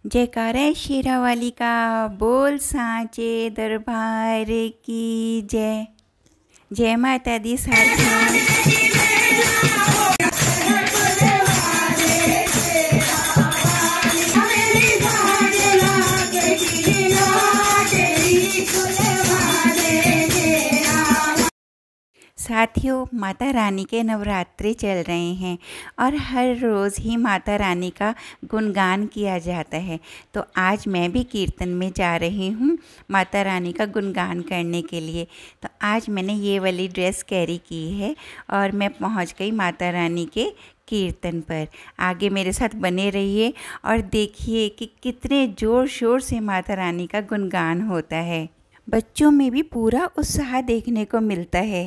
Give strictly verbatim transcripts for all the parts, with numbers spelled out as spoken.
जयकारा शेरा वाली का, बोल सांचे दरबार की जय। जय माता दी साथियों। साथियों, माता रानी के नवरात्रे चल रहे हैं और हर रोज़ ही माता रानी का गुणगान किया जाता है। तो आज मैं भी कीर्तन में जा रही हूँ माता रानी का गुणगान करने के लिए। तो आज मैंने ये वाली ड्रेस कैरी की है और मैं पहुँच गई माता रानी के कीर्तन पर। आगे मेरे साथ बने रहिए और देखिए कि कितने ज़ोर शोर से माता रानी का गुणगान होता है। बच्चों में भी पूरा उत्साह देखने को मिलता है।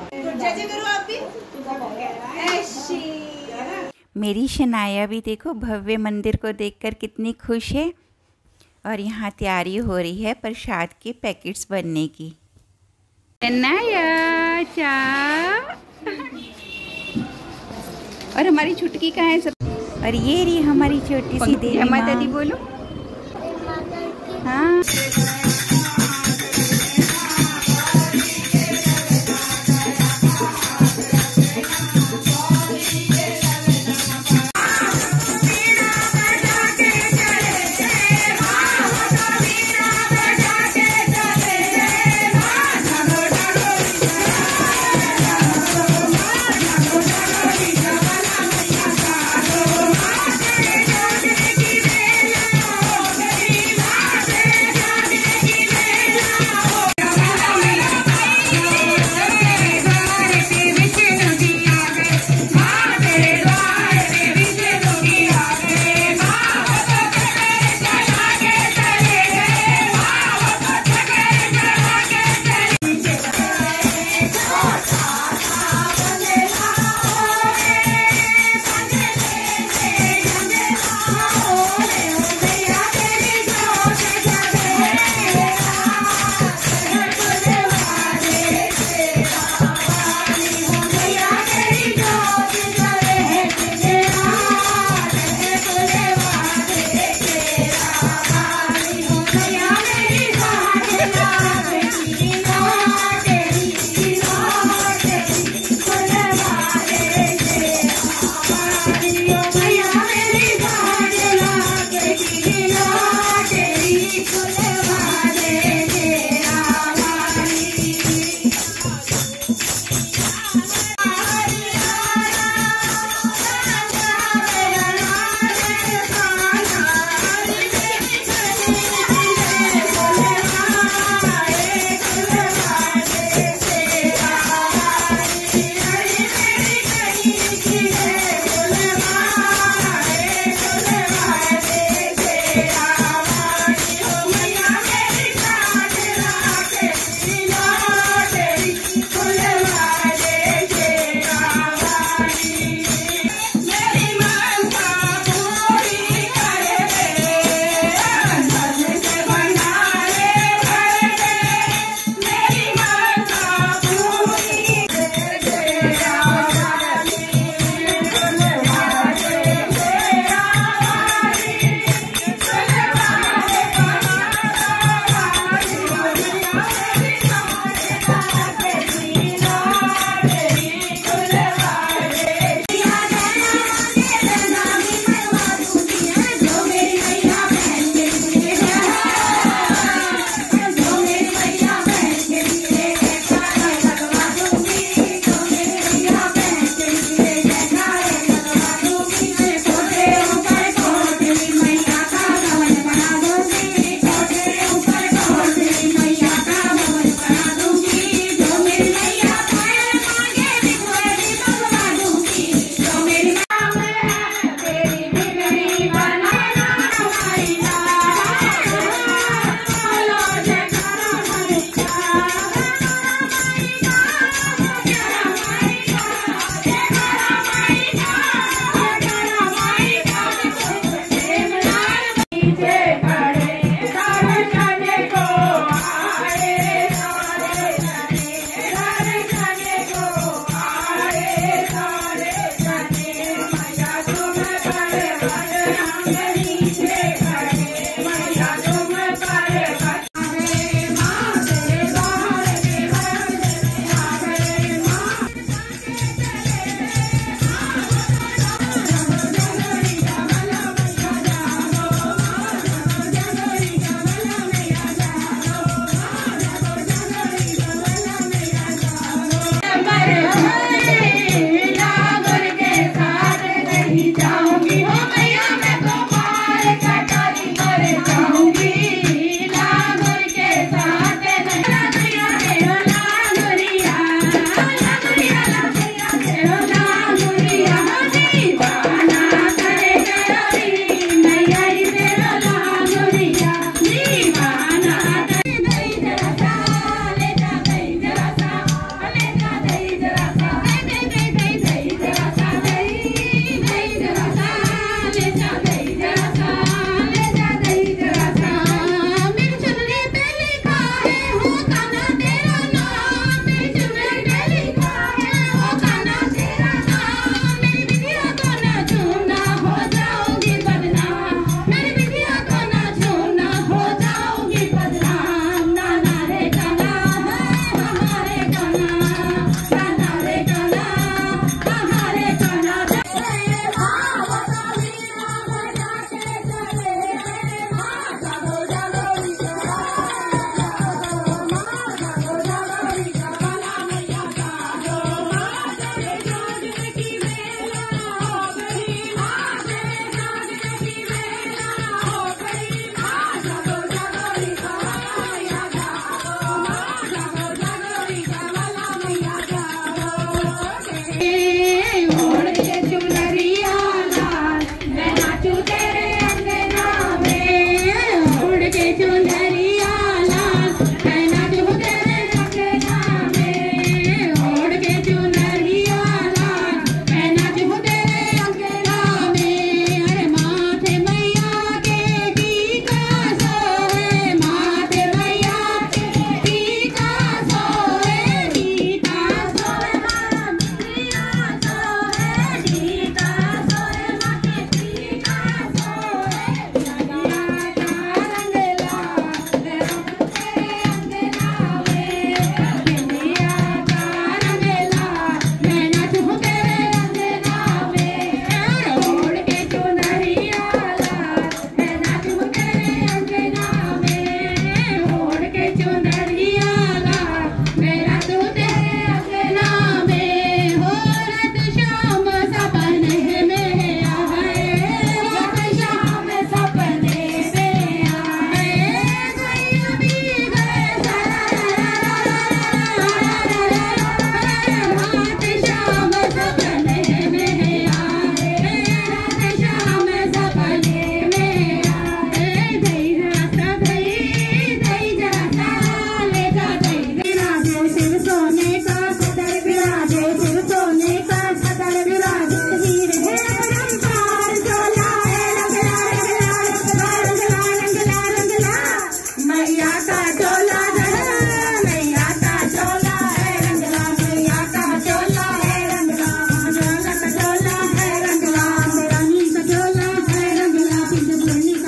मेरी शनाया भी देखो भव्य मंदिर को देखकर कितनी खुश है। और यहाँ तैयारी हो रही है प्रसाद के पैकेट्स बनने की। शनाया चा और हमारी छुटकी कहाँ है सब। और ये रही हमारी छोटी सी देवी माता दी, बोलो हाँ।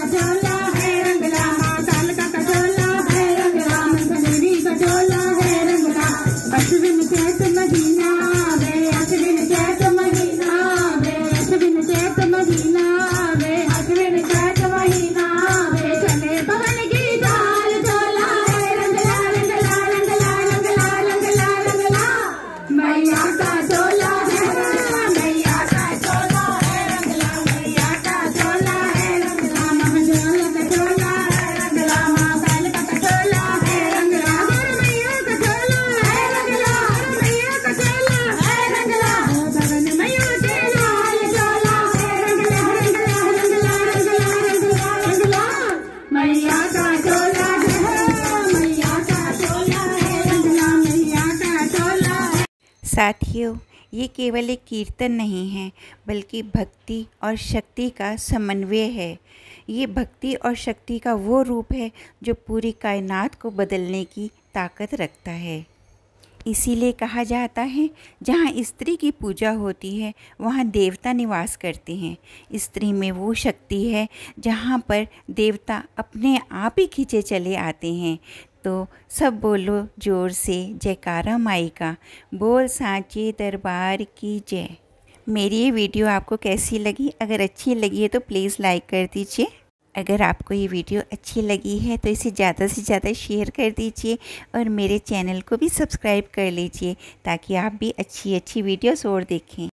चोला है रंगला, काल का चोला है रंगला, मंगली का चोला है रंगला। अश्विन चैत महीना वे, अश्विन चैत महीना वे, अश्विन चैत महीना वे, अश्विन चैत महीना वे। चले पवन की चाल चोला है रंगला, रंगला रंगला रंगला रंगला रंगला। मैया का चोला है, मैया का चोला है रंगला, मैया का चोला है रंगला, महाजोल का चोला है रंगला, महाकाल का चोला है रंगला। मैया का चोला है रंगला, मैया का चोला है रंगला, पवन मैया के लाल चोला है रंगला, रंगला रंगला रंगला रंगला रंगला। मैया का चोला है, मैया का चोला है रंगला, मैया का चोला है। साथियों, ये केवल एक कीर्तन नहीं है, बल्कि भक्ति और शक्ति का समन्वय है। ये भक्ति और शक्ति का वो रूप है जो पूरी कायनात को बदलने की ताकत रखता है। इसीलिए कहा जाता है, जहाँ स्त्री की पूजा होती है वहाँ देवता निवास करते हैं। स्त्री में वो शक्ति है जहाँ पर देवता अपने आप ही खींचे चले आते हैं। तो सब बोलो जोर से जयकारा माई का, बोल सांचे दरबार की जय। मेरी ये वीडियो आपको कैसी लगी? अगर अच्छी लगी है तो प्लीज़ लाइक कर दीजिए। अगर आपको ये वीडियो अच्छी लगी है तो इसे ज़्यादा से ज़्यादा शेयर कर दीजिए और मेरे चैनल को भी सब्सक्राइब कर लीजिए, ताकि आप भी अच्छी अच्छी वीडियोस और देखें।